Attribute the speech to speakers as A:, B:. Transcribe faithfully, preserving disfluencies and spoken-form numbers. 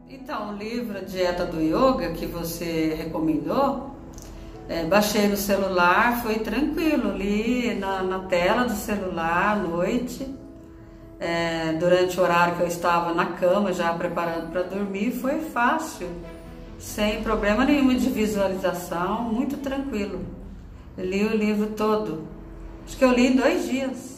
A: Então, o livro Dieta do Yoga que você recomendou, é, baixei no celular, foi tranquilo, li na, na tela do celular à noite, é, durante o horário que eu estava na cama já preparando para dormir, foi fácil, sem problema nenhum de visualização, muito tranquilo. Eu li o livro todo, acho que eu li em dois dias.